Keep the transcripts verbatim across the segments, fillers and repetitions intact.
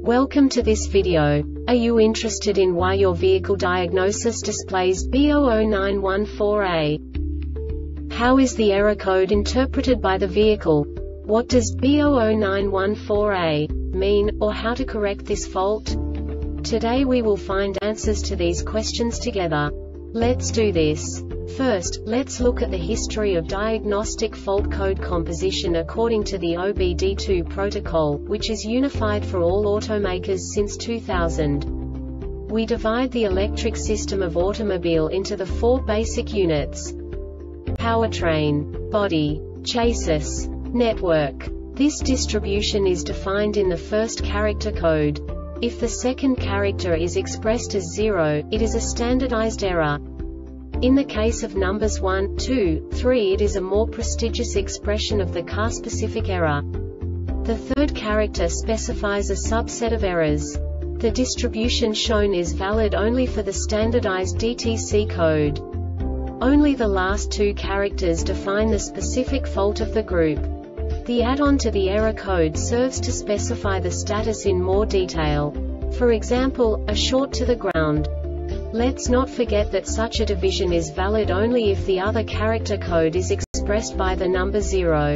Welcome to this video. Are you interested in why your vehicle diagnosis displays B zero zero nine one four A? How is the error code interpreted by the vehicle? What does B zero zero nine one four A mean, or how to correct this fault? Today we will find answers to these questions together. Let's do this. First, let's look at the history of diagnostic fault code composition according to the O B D two protocol, which is unified for all automakers since two thousand. We divide the electric system of automobile into the four basic units: powertrain, body, chassis, network. This distribution is defined in the first character code. If the second character is expressed as zero, it is a standardized error. In the case of numbers one, two, three, it is a more prestigious expression of the car-specific error. The third character specifies a subset of errors. The distribution shown is valid only for the standardized D T C code. Only the last two characters define the specific fault of the group. The add-on to the error code serves to specify the status in more detail. For example, a short to the ground. Let's not forget that such a division is valid only if the other character code is expressed by the number zero.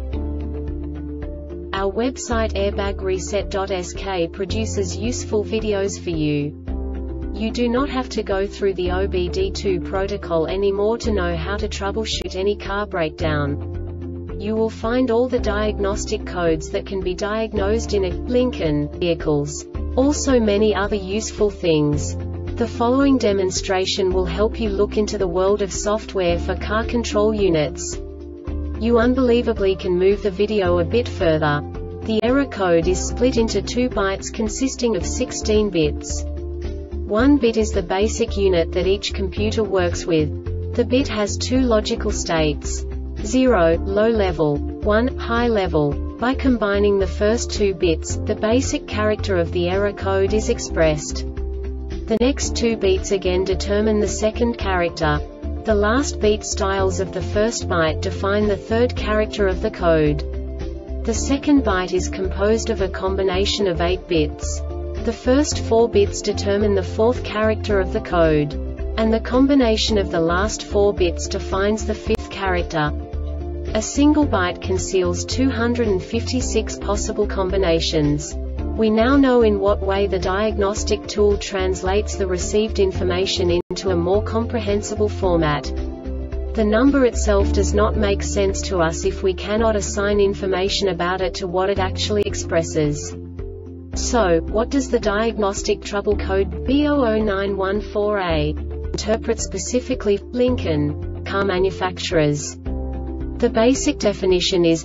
Our website airbag reset dot S K produces useful videos for you. You do not have to go through the O B D two protocol anymore to know how to troubleshoot any car breakdown. You will find all the diagnostic codes that can be diagnosed in a Lincoln vehicles. Also many other useful things. The following demonstration will help you look into the world of software for car control units. You unbelievably can move the video a bit further. The error code is split into two bytes consisting of sixteen bits. One bit is the basic unit that each computer works with. The bit has two logical states: zero, low level, one, high level. By combining the first two bits, the basic character of the error code is expressed. The next two beats again determine the second character. The last beat styles of the first byte define the third character of the code. The second byte is composed of a combination of eight bits. The first four bits determine the fourth character of the code. And the combination of the last four bits defines the fifth character. A single byte conceals two hundred fifty-six possible combinations. We now know in what way the diagnostic tool translates the received information into a more comprehensible format. The number itself does not make sense to us if we cannot assign information about it to what it actually expresses. So, what does the diagnostic trouble code B zero zero nine one four A interpret specifically for Lincoln car manufacturers? The basic definition is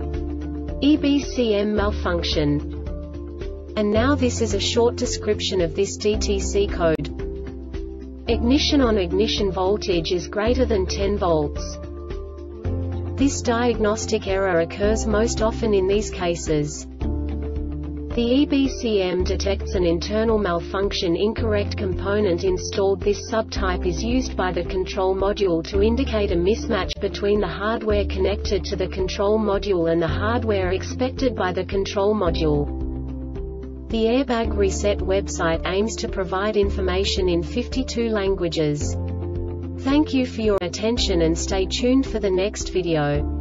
E B C M malfunction. And now this is a short description of this D T C code. Ignition on ignition voltage is greater than ten volts. This diagnostic error occurs most often in these cases. The E B C M detects an internal malfunction incorrect component installed. This subtype is used by the control module to indicate a mismatch between the hardware connected to the control module and the hardware expected by the control module. The Airbag Reset website aims to provide information in fifty-two languages. Thank you for your attention and stay tuned for the next video.